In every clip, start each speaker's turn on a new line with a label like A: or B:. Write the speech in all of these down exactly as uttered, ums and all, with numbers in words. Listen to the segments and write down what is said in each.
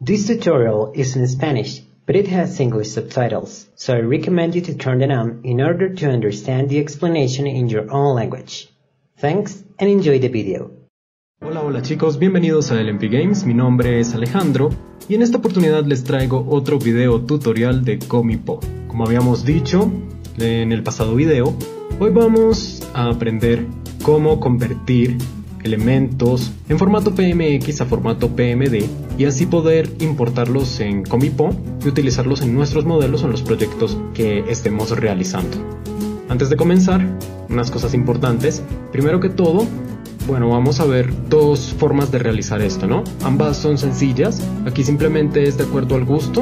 A: This tutorial is in Spanish, but it has English subtitles, so I recommend you to turn them on in order to understand the explanation in your own language. Thanks and enjoy the video.
B: Hola, hola chicos, bienvenidos a L M P Games, mi nombre es Alejandro y en esta oportunidad les traigo otro video tutorial de Comipo. Como habíamos dicho en el pasado video, hoy vamos a aprender cómo convertir elementos en formato P M X a formato P M D y así poder importarlos en Comipo y utilizarlos en nuestros modelos o en los proyectos que estemos realizando. Antes de comenzar, unas cosas importantes. Primero que todo, bueno, vamos a ver dos formas de realizar esto, ¿no? Ambas son sencillas, aquí simplemente es de acuerdo al gusto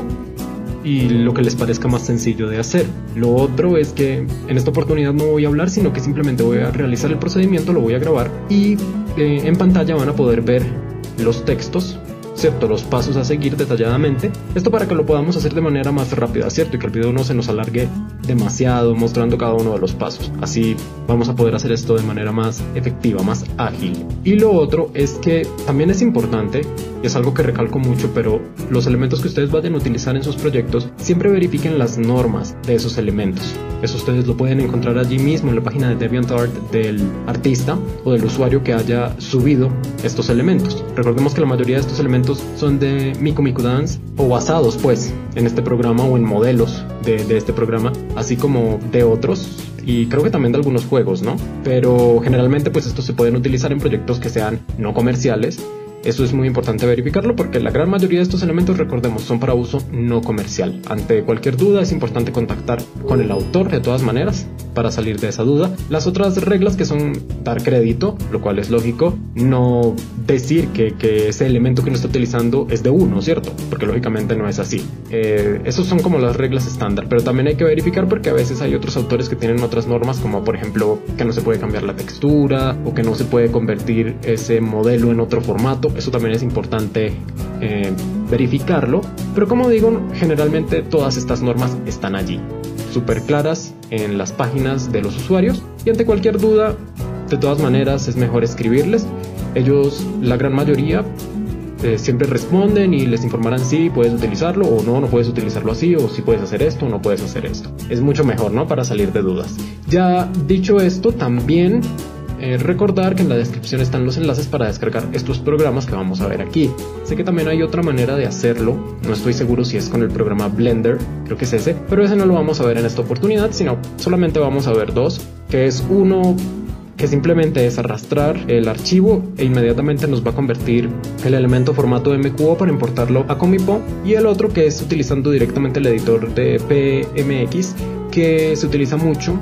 B: y lo que les parezca más sencillo de hacer. Lo otro es que en esta oportunidad no voy a hablar, sino que simplemente voy a realizar el procedimiento, lo voy a grabar y eh, en pantalla van a poder ver los textos, ¿cierto? Los pasos a seguir detalladamente. Esto para que lo podamos hacer de manera más rápida, ¿cierto? Y que el video no se nos alargue demasiado mostrando cada uno de los pasos. Así vamos a poder hacer esto de manera más efectiva, más ágil. Y lo otro es que también es importante, y es algo que recalco mucho, pero los elementos que ustedes vayan a utilizar en sus proyectos, siempre verifiquen las normas de esos elementos. Eso ustedes lo pueden encontrar allí mismo en la página de DeviantArt del artista o del usuario que haya subido estos elementos. Recordemos que la mayoría de estos elementos son de Miku Miku Dance o basados pues en este programa o en modelos de, de este programa, así como de otros y creo que también de algunos juegos, ¿no? Pero generalmente pues estos se pueden utilizar en proyectos que sean no comerciales. Eso es muy importante verificarlo porque la gran mayoría de estos elementos, recordemos, son para uso no comercial. Ante cualquier duda es importante contactar con el autor de todas maneras para salir de esa duda. Las otras reglas que son dar crédito, lo cual es lógico, no decir que, que ese elemento que uno está utilizando es de uno, ¿cierto? Porque lógicamente no es así. Eh, esos son como las reglas estándar, pero también hay que verificar porque a veces hay otros autores que tienen otras normas, como por ejemplo que no se puede cambiar la textura o que no se puede convertir ese modelo en otro formato. Eso también es importante eh, verificarlo, pero como digo, generalmente todas estas normas están allí, súper claras en las páginas de los usuarios, y ante cualquier duda, de todas maneras es mejor escribirles. Ellos, la gran mayoría, eh, siempre responden y les informarán si puedes utilizarlo o no, no puedes utilizarlo así, o si puedes hacer esto o no puedes hacer esto. Es mucho mejor, ¿no? Para salir de dudas. Ya dicho esto, también Eh, recordar que en la descripción están los enlaces para descargar estos programas que vamos a ver aquí. Sé que también hay otra manera de hacerlo, no estoy seguro si es con el programa Blender, creo que es ese, pero ese no lo vamos a ver en esta oportunidad, sino solamente vamos a ver dos, que es uno que simplemente es arrastrar el archivo e inmediatamente nos va a convertir el elemento formato M Q O para importarlo a Comipo, y el otro que es utilizando directamente el editor de P M X, que se utiliza mucho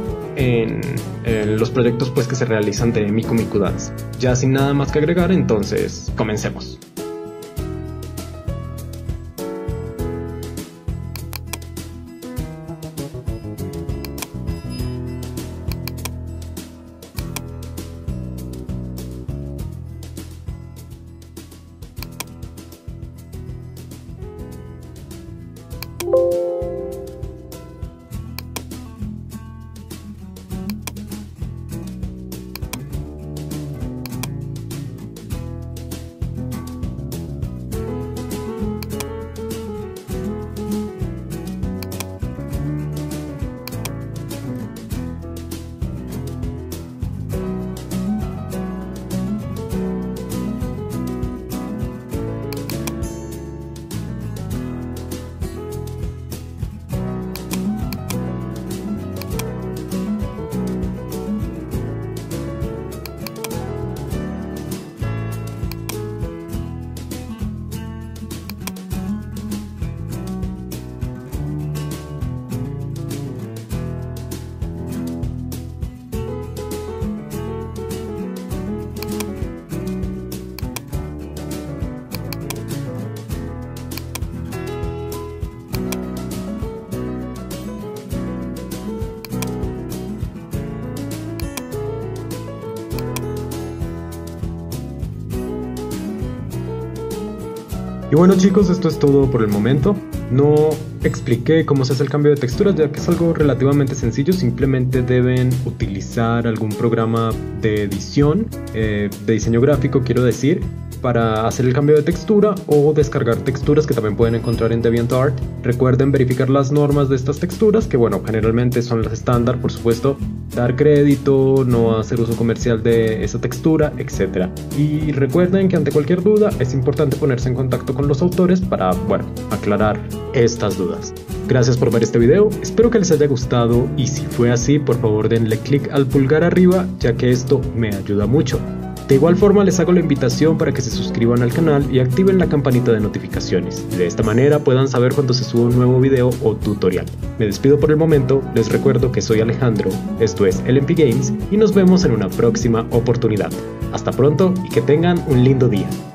B: En, en los proyectos pues que se realizan de Miku Miku Dance. Ya sin nada más que agregar, entonces comencemos. Y bueno chicos, esto es todo por el momento. No expliqué cómo se hace el cambio de texturas, ya que es algo relativamente sencillo. Simplemente deben utilizar algún programa de edición, eh, de diseño gráfico quiero decir, para hacer el cambio de textura o descargar texturas que también pueden encontrar en DeviantArt. Recuerden verificar las normas de estas texturas, que bueno, generalmente son las estándar, por supuesto, dar crédito, no hacer uso comercial de esa textura, etcétera. Y recuerden que ante cualquier duda es importante ponerse en contacto con los autores para, bueno, aclarar estas dudas. Gracias por ver este video, espero que les haya gustado y si fue así, por favor denle click al pulgar arriba, ya que esto me ayuda mucho. De igual forma les hago la invitación para que se suscriban al canal y activen la campanita de notificaciones, y de esta manera puedan saber cuando se suba un nuevo video o tutorial. Me despido por el momento, les recuerdo que soy Alejandro, esto es L M P Games y nos vemos en una próxima oportunidad. Hasta pronto y que tengan un lindo día.